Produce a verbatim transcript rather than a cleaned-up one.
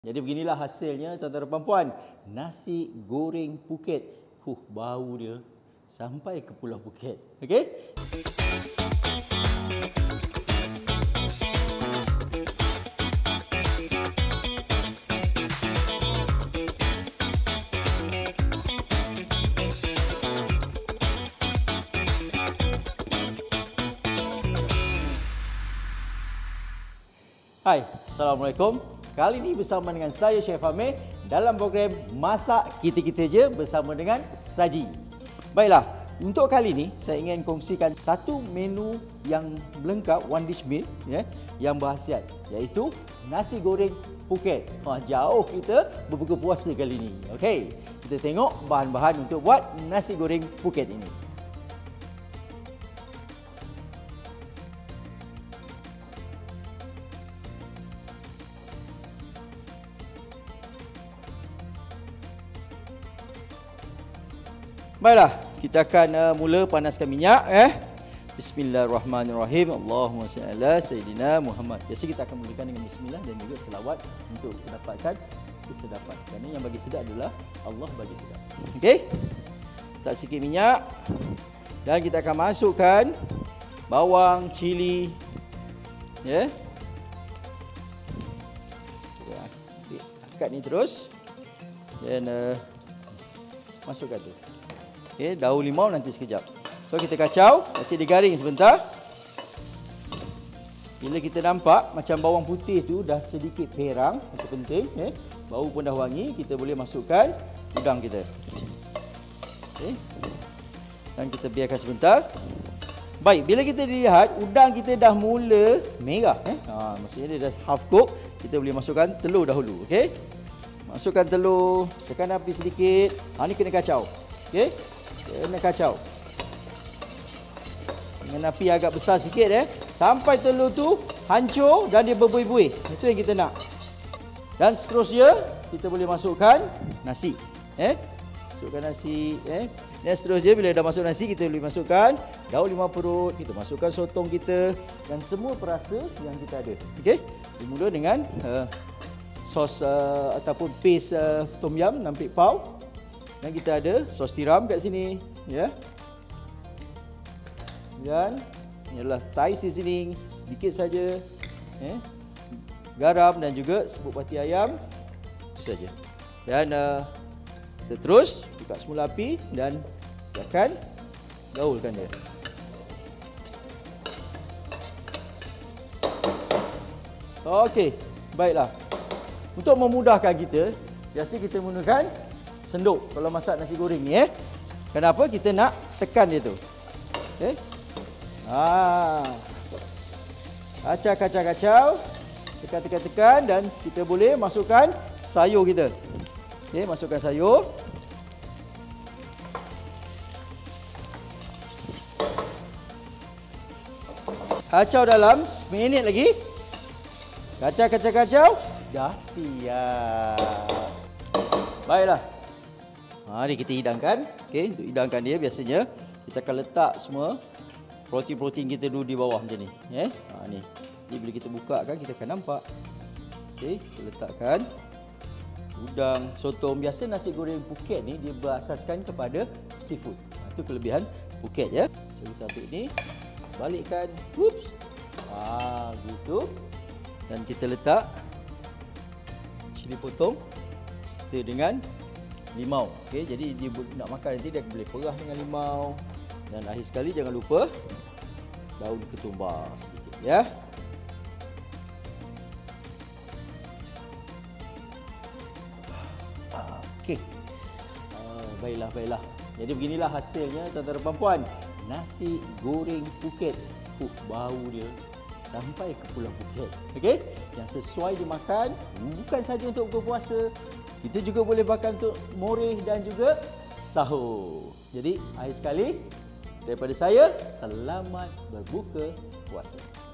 Jadi beginilah hasilnya tuan-tuan dan puan. Nasi goreng Phuket. Huh, bau dia sampai ke Pulau Phuket. Okey? Hai, Assalamualaikum. Kali ini bersama dengan saya Chef Amir dalam program Masak Kita-Kita Je bersama dengan Saji. Baiklah, untuk kali ini saya ingin kongsikan satu menu yang lengkap, one dish meal ya, yang berkhasiat, iaitu nasi goreng Phuket. Wah, jauh kita berbuka puasa kali ini. Okey, kita tengok bahan-bahan untuk buat nasi goreng Phuket ini. Baiklah, kita akan uh, mula panaskan minyak eh. Bismillahirrahmanirrahim. Allahumma salli ala sayyidina Muhammad. Biasa kita akan mulakan dengan bismillah dan juga selawat untuk mendapatkan kesedapan. Kerana yang bagi sedap adalah Allah bagi sedap. Okey? Tak sikit minyak dan kita akan masukkan bawang, cili ya. Kita angkat ni terus dan uh, masukkan tu. Okay, daun limau nanti sekejap. So kita kacau, kasi dia garing sebentar. Bila kita nampak macam bawang putih tu dah sedikit perang, itu penting. Eh. Bau pun dah wangi, kita boleh masukkan udang kita. Okay. Dan kita biarkan sebentar. Baik, bila kita lihat udang kita dah mula merah. Eh. Ha, maksudnya dia dah half cook, kita boleh masukkan telur dahulu. Okay. Masukkan telur, tekan api sedikit. Ha, ni kena kacau. Okay. Kena kacau dengan api agak besar sikit eh, sampai telur tu hancur dan dia berbuih-buih. Itu yang kita nak. Dan seterusnya kita boleh masukkan nasi eh. Masukkan nasi eh. Dan seterusnya bila dah masuk nasi, kita boleh masukkan daun limau perut, kita masukkan sotong kita dan semua perasa yang kita ada. Okey. Dimula dengan uh, sos uh, ataupun paste uh, tom yum enam pik pau. Dan kita ada sos tiram kat sini, ya. Dan ini adalah Thai seasoning sedikit saja, ya. Garam dan juga serbuk pati ayam, itu saja. Dan uh, kita terus buka semula api dan kita akan gaulkan dia. Okey, baiklah. Untuk memudahkan kita, biasa kita menggunakan senduk kalau masak nasi goreng ni eh. Kenapa? Kita nak tekan dia tu. Okey. Ah. Kacau kacau kacau. Tekan tekan tekan dan kita boleh masukkan sayur kita. Okey, masukkan sayur. Kacau dalam seminit lagi. Kacau kacau kacau. Dah siap. Baiklah. Ha, ni kita hidangkan. Okey, untuk hidangkan dia biasanya kita akan letak semua protein-protein kita dulu di bawah macam ni, ya. Ha, ni. Jadi bila kita buka kan kita akan nampak. Okey, kita letakkan udang, sotong. Biasa nasi goreng Phuket ni dia berasaskan kepada seafood. Ha, itu kelebihan Phuket ya. So kita ambil ni, balikkan. Whoops. Ha, gitu. Dan kita letak cili potong serta dengan limau. Okey, jadi dia nak makan nanti dia boleh perah dengan limau. Dan akhir sekali jangan lupa daun ketumbar sedikit ya. Okey. Uh, baiklah baiklah. Jadi beginilah hasilnya tuan-tuan dan puan. Nasi goreng Phuket. Uh, bau dia sampai ke Pulau Phuket. Okey? Yang sesuai dimakan, bukan saja untuk berpuasa. Kita juga boleh makan untuk moreh dan juga sahur. Jadi, akhir sekali, daripada saya, selamat berbuka puasa.